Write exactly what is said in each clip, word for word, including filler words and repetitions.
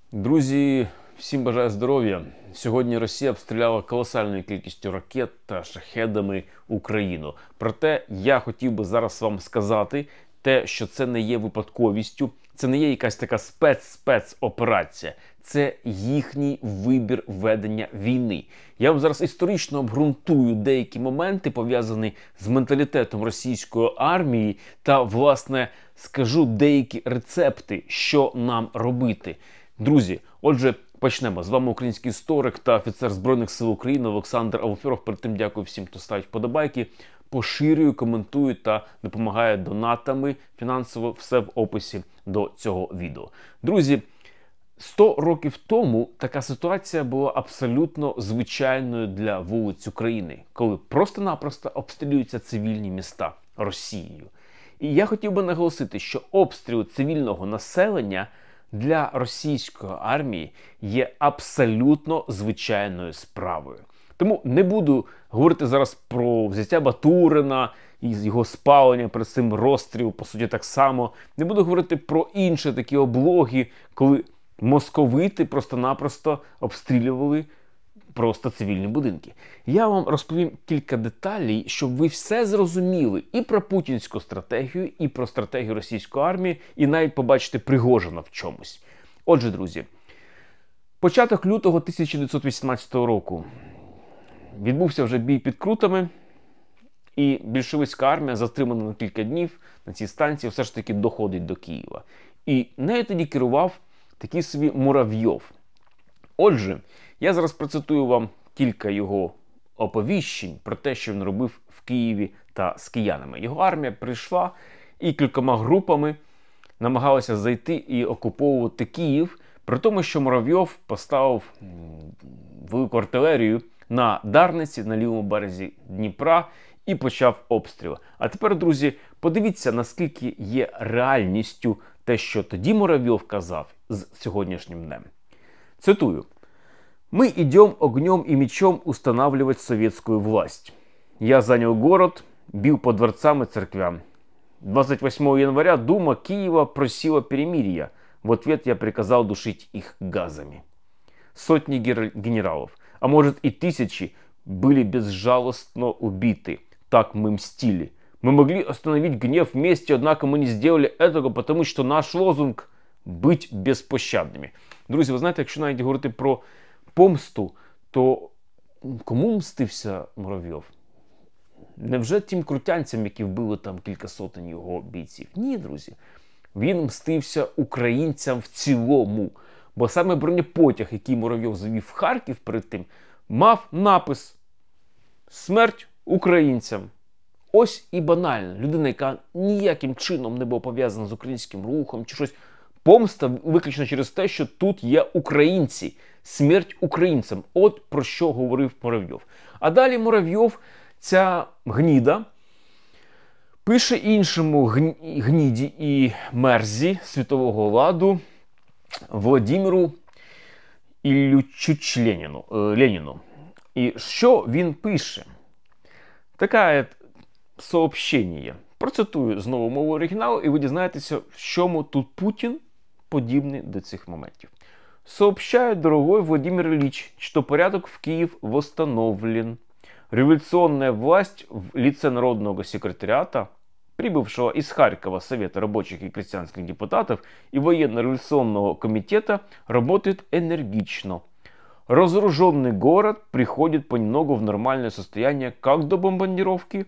Друзі, всім бажаю здоров'я. Сьогодні Росія обстріляла колосальною кількістю ракет та шахедами Україну. Проте я хотів би зараз вам сказати те, що це не є випадковістю, це не є якась така спец-спецоперація. Це їхній вибір ведення війни. Я вам зараз історично обґрунтую деякі моменти, пов'язані з менталітетом російської армії, та, власне, скажу деякі рецепти, що нам робити. Друзі, отже, почнемо. З вами український історик та офіцер Збройних сил України Олександр Алферов. Перед тим дякую всім, хто ставить вподобайки, поширює, коментує та допомагає донатами фінансово. Все в описі до цього відео. Друзі, сто років тому така ситуація була абсолютно звичайною для вулиць України, коли просто-напросто обстрілюються цивільні міста Росією. І я хотів би наголосити, що обстріл цивільного населення для російської армії є абсолютно звичайною справою. Тому не буду говорити зараз про взяття Батурина і його спалення, перед цим розстріл, по суті, так само. Не буду говорити про інші такі облоги, коли московити просто-напросто обстрілювали просто цивільні будинки. Я вам розповім кілька деталей, щоб ви все зрозуміли і про путінську стратегію, і про стратегію російської армії, і навіть побачите Пригожина в чомусь. Отже, друзі, початок лютого тисяча дев'ятсот вісімнадцятого року. Відбувся вже бій під Крутами, і більшовицька армія, затримана на кілька днів на цій станції, все ж таки доходить до Києва. І нею тоді керував такий собі Муравйов. Отже, я зараз процитую вам кілька його оповіщень про те, що він робив в Києві та з киянами. Його армія прийшла і кількома групами намагалася зайти і окуповувати Київ, при тому, що Муравйов поставив велику артилерію на Дарниці, на лівому березі Дніпра, і почав обстріл. А тепер, друзі, подивіться, наскільки є реальністю те, що тоді Муравйов казав з сьогоднішнім днем. Цитую. «Мы идем огнем и мечом устанавливать советскую власть. Я занял город, бил по дворцам и церквям. двадцать восьмого января Дума Киева просила перемирия. В ответ я приказал душить их газами. Сотни генералов, а может и тысячи, были безжалостно убиты. Так мы мстили. Мы могли остановить гнев вместе, однако мы не сделали этого, потому что наш лозунг – быть безпощадними». Друзі, ви знаєте, якщо навіть говорити про помсту, то кому мстився Муравйов? Невже тим крутянцям, які вбили там кілька сотень його бійців? Ні, друзі. Він мстився українцям в цілому. Бо саме бронепотяг, який Муравйов завів в Харків перед тим, мав напис «Смерть українцям». Ось і банально. Людина, яка ніяким чином не була пов'язана з українським рухом чи щось. Помста виключно через те, що тут є українці. Смерть українцям. От про що говорив Муравйов. А далі Муравйов, ця гніда, пише іншому гніді і мерзі світового ладу Володимиру Іллічу Леніну. Леніну. І що він пише? Таке сообщення. Процитую знову мову оригіналу, і ви дізнаєтеся, в чому тут Путін подібний до цих моментів. «Сообщаю, дорогой Владимир Ильич, что порядок в Киев восстановлен. Революционная власть в лице Народного секретариата, прибывшего из Харькова Совета рабочих и крестьянских депутатов и военно-революционного комитета, работает энергично. Разоруженный город приходит понемногу в нормальное состояние как до бомбардировки.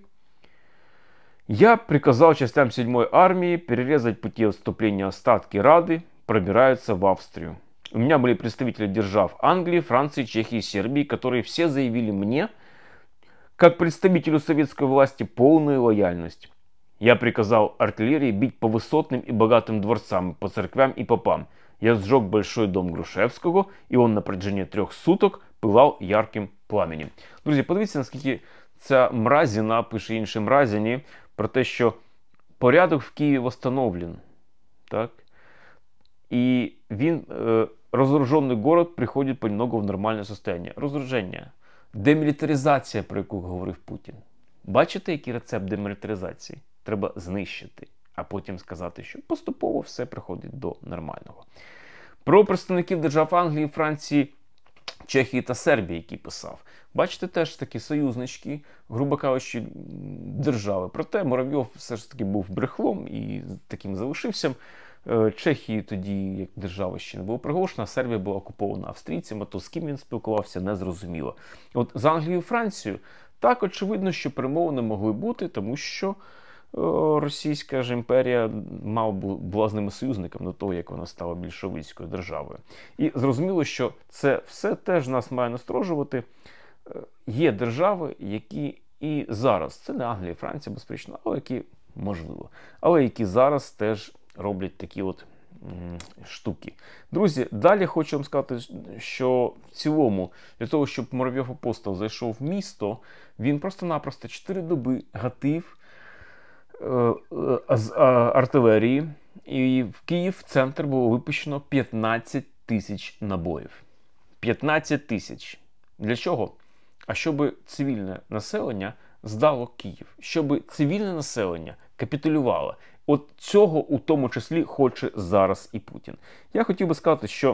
Я приказал частям седьмой армии перерезать пути отступления. Остатки Рады пробираются в Австрию. У меня были представители держав Англии, Франции, Чехии, Сербии, которые все заявили мне, как представителю советской власти, полную лояльность. Я приказал артиллерии бить по высотным и богатым дворцам, по церквям и попам. Я сжег большой дом Грушевского, и он на протяжении трех суток пылал ярким пламенем». Друзі, подивіться, наскільки ця мразіна пише іншим мразіні про те, що порядок в Києві встановлен. Так? І він, е, розоружений город приходить понемногу в нормальне состояние. Розоруження. Демілітаризація, про яку говорив Путін. Бачите, який рецепт демілітаризації? Треба знищити, а потім сказати, що поступово все приходить до нормального. Про представників держав Англії, Франції, Чехії та Сербії, який писав. Бачите, теж такі союзнички, грубо кажучи, держави. Проте Муравйов все ж таки був брехлом і таким залишився. Чехії тоді, як держава, ще не було приголошена, Сербія була окупована австрійцями, то з ким він спілкувався, незрозуміло. От з Англією і Францією так очевидно, що перемовини могли бути, тому що о, Російська ж імперія мав, була з ними союзником до того, як вона стала більшовицькою державою. І зрозуміло, що це все теж нас має насторожувати. Є держави, які і зараз, це не Англія, Франція, безперечно, але які, можливо, але які зараз теж роблять такі от м, штуки. Друзі, далі хочу вам сказати, що в цілому, для того, щоб Муравйов Апостол зайшов в місто, він просто-напросто чотири доби гатив е, е, з е, артилерії, і в Київ в центр було випущено п'ятнадцять тисяч набоїв. п'ятнадцять тисяч. Для чого? А щоб цивільне населення здало Київ, щоб цивільне населення капітулювало. От цього у тому числі хоче зараз і Путін. Я хотів би сказати, що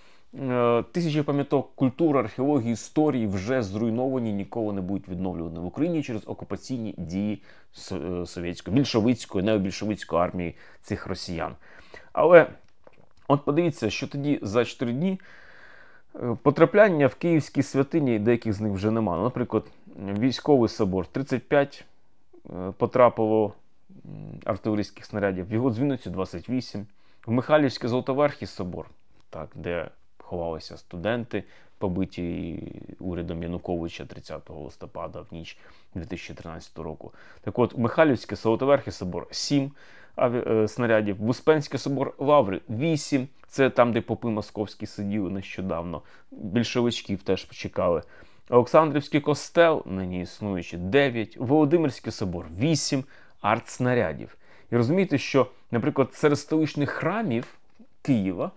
е, тисячі пам'яток культури, археології, історії вже зруйновані, ніколи не будуть відновлювані в Україні через окупаційні дії совєтської, більшовицької, необільшовицької армії цих росіян. Але от подивіться, що тоді за чотири дні потрапляння в київські святині, деяких з них вже немає. Наприклад, військовий собор тридцять п'ять потрапило артилерійських снарядів, в його дзвіницю двадцять вісім, в Михайлівський Золотоверхий собор, так, де ховалися студенти, побиті урядом Януковича тридцятого листопада в ніч дві тисячі тринадцятого року. Так от, Михайлівський Золотоверхий собор сім снарядів, в Успенський собор Лаври вісім, це там, де попи московські сиділи нещодавно, більшовичків теж почекали. Олександрівський костел, нині існуючий, дев'ять, Володимирський собор вісім артснарядів. І розумієте, що, наприклад, серед столичних храмів Києва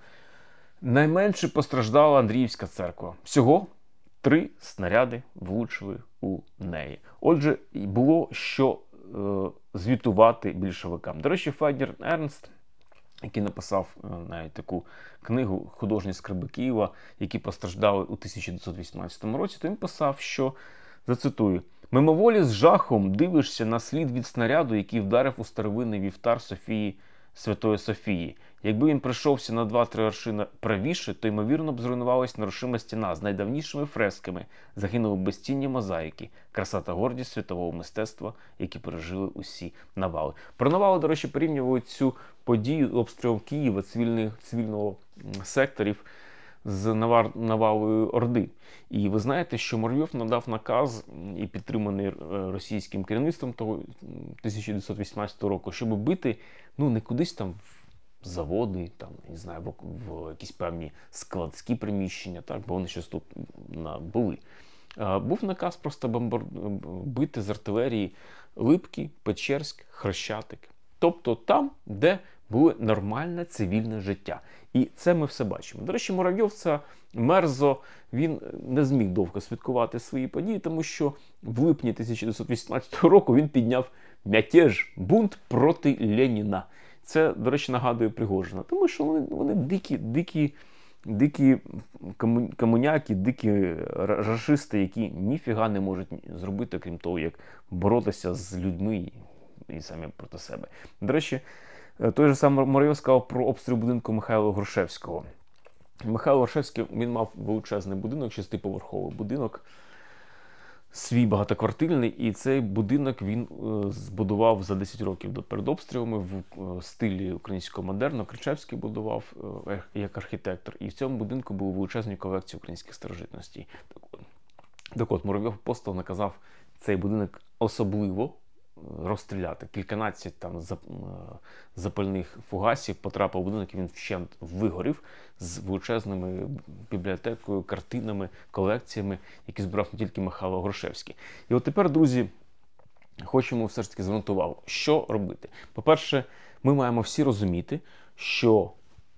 найменше постраждала Андріївська церква. Всього три снаряди влучили у неї. Отже, було що е, звітувати більшовикам. До речі, Федір Ернст, який написав е, навіть таку книгу «Художні скарби Києва», які постраждали у тисяча дев'ятсот вісімнадцятому році, то він писав, що, зацитую, «Мимоволі з жахом дивишся на слід від снаряду, який вдарив у старовинний вівтар Софії, Святої Софії. Якби він прийшовся на два-три аршина правіше, то, ймовірно, б зруйнувалась нерушима стіна з найдавнішими фресками, загинули б безцінні мозаїки, краса та гордість світового мистецтва, які пережили усі навали». Про навали, до речі, порівнювали цю подію обстрілу Києва, цивільних, цивільного секторів, з навалою Орди. І ви знаєте, що Муравйов надав наказ, і підтриманий російським керівництвом того тисяча дев'ятсот вісімнадцятого року, щоб бити, ну, не кудись там в заводи, там, не знаю, в, в якісь певні складські приміщення, так, бо вони щось тут на, були. А, був наказ просто бомбар... бити з артилерії Липки, Печерськ, Хрещатик. Тобто там, де було нормальне цивільне життя. І це ми все бачимо. До речі, Муравйов, це мерзо, він не зміг довго святкувати свої події, тому що в липні тисяча дев'ятсот вісімнадцятого року він підняв мятеж, бунт проти Леніна. Це, до речі, нагадує Пригожина, тому що вони, вони дикі, дикі, дикі комуняки, дикі рашисти, які ніфіга не можуть зробити, крім того, як боротися з людьми і самі проти себе. До речі, той же самий Муравйов сказав про обстріл будинку Михайла Грушевського. Михайло Грушевський, він мав величезний будинок, шестиповерховий будинок, свій багатоквартирний, і цей будинок він збудував за десять років перед обстрілами в стилі українського модерну. Кричевський будував як архітектор, і в цьому будинку були величезні колекції українських старожитностей. Так от, Муравйов Апостол наказав цей будинок особливо розстріляти. Кільканадцять там запальних фугасів потрапив у будинок, і він вщент вигорів з величезними бібліотекою, картинами, колекціями, які збирав не тільки Михайло Грушевський. І от тепер, друзі, хочемо все ж таки звернути увагу, що робити. По-перше, ми маємо всі розуміти, що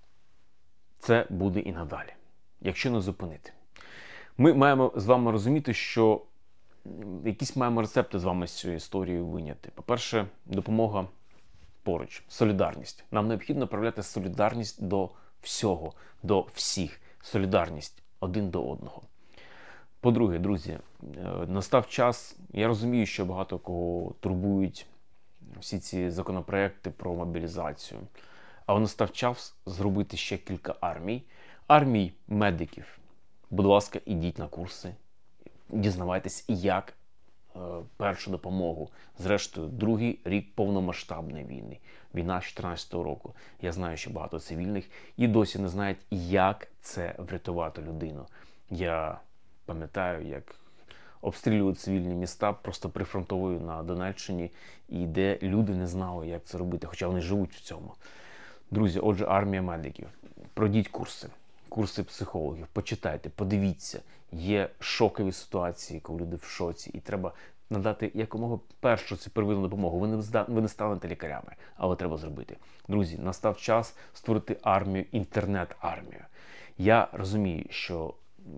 це буде і надалі, якщо не зупинити. Ми маємо з вами розуміти, що якісь маємо рецепти з вами з цієї історії виняти. По-перше, допомога поруч, солідарність. Нам необхідно проявляти солідарність до всього, до всіх. Солідарність один до одного. По-друге, друзі, настав час, я розумію, що багато кого турбують всі ці законопроекти про мобілізацію. Але настав час зробити ще кілька армій. Армій медиків. Будь ласка, ідіть на курси, дізнавайтесь, як е, першу допомогу. Зрештою, другий рік повномасштабної війни. Війна з чотирнадцятого року. Я знаю, що багато цивільних і досі не знають, як це врятувати людину. Я пам'ятаю, як обстрілюють цивільні міста просто прифронтовою на Донеччині, і де люди не знали, як це робити, хоча вони живуть в цьому. Друзі, отже, армія медиків. Пройдіть курси, курси психологів, почитайте, подивіться. Є шокові ситуації, коли люди в шоці, і треба надати якомога першу цю первинну допомогу. Ви не, зда... ви не станете лікарями, але треба зробити. Друзі, настав час створити армію, інтернет-армію. Я розумію, що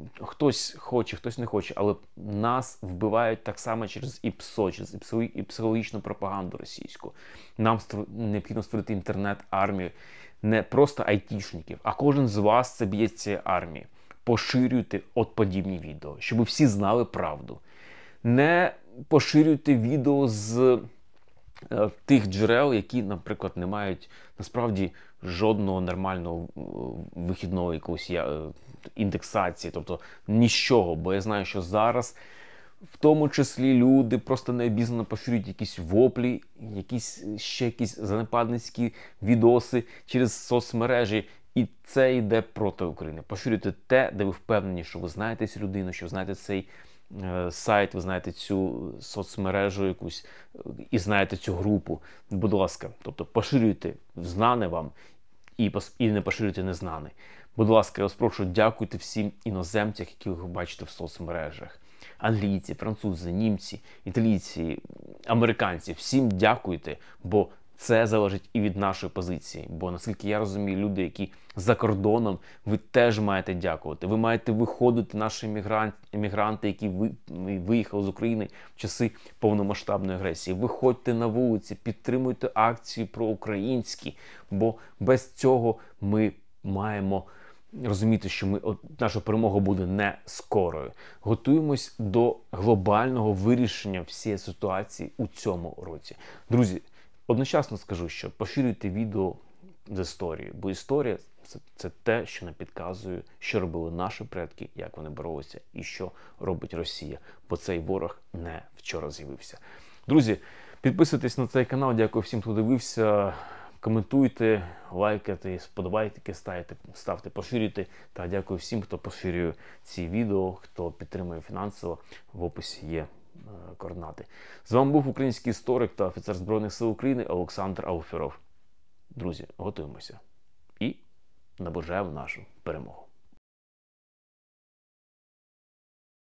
хтось хоче, хтось не хоче, але нас вбивають так само через ІПСО, через і психологічну пропаганду російську. Нам створ... необхідно створити інтернет-армію, не просто айтішників, а кожен з вас це б'є цієї армії. Поширюйте от подібні відео, щоб всі знали правду. Не поширюйте відео з е, тих джерел, які, наприклад, не мають насправді жодного нормального вихідного якогось е, індексації, тобто нічого, бо я знаю, що зараз в тому числі люди просто необізнано поширюють якісь воплі, якісь ще якісь занепадницькі відоси через соцмережі, і це йде проти України. Поширюйте те, де ви впевнені, що ви знаєте цю людину, що знаєте цей е, сайт, ви знаєте цю соцмережу якусь і знаєте цю групу. Будь ласка, тобто поширюйте знане вам і, і не поширюйте незнане. Будь ласка, я вас прошу, дякуйте всім іноземцям, які ви бачите в соцмережах. Англійці, французи, німці, італійці, американці. Всім дякуйте, бо це залежить і від нашої позиції. Бо, наскільки я розумію, люди, які за кордоном, ви теж маєте дякувати. Ви маєте виходити, наші емігранти, які виїхали з України в часи повномасштабної агресії. Виходьте на вулиці, підтримуйте акції проукраїнські, бо без цього ми маємо розуміти, що ми, от, наша перемога буде не скорою. Готуємось до глобального вирішення всієї ситуації у цьому році. Друзі, одночасно скажу, що поширюйте відео з історії, бо історія це, це те, що нам підказує, що робили наші предки, як вони боролися і що робить Росія, бо цей ворог не вчора з'явився. Друзі, підписуйтесь на цей канал, дякую всім, хто дивився. Коментуйте, лайкайте, сподобайте, ставте, ставте, поширюйте. Та дякую всім, хто поширює ці відео, хто підтримує фінансово. В описі є е, координати. З вами був український історик та офіцер Збройних сил України Олександр Ауферов. Друзі, готуємося і наближаємо нашу перемогу.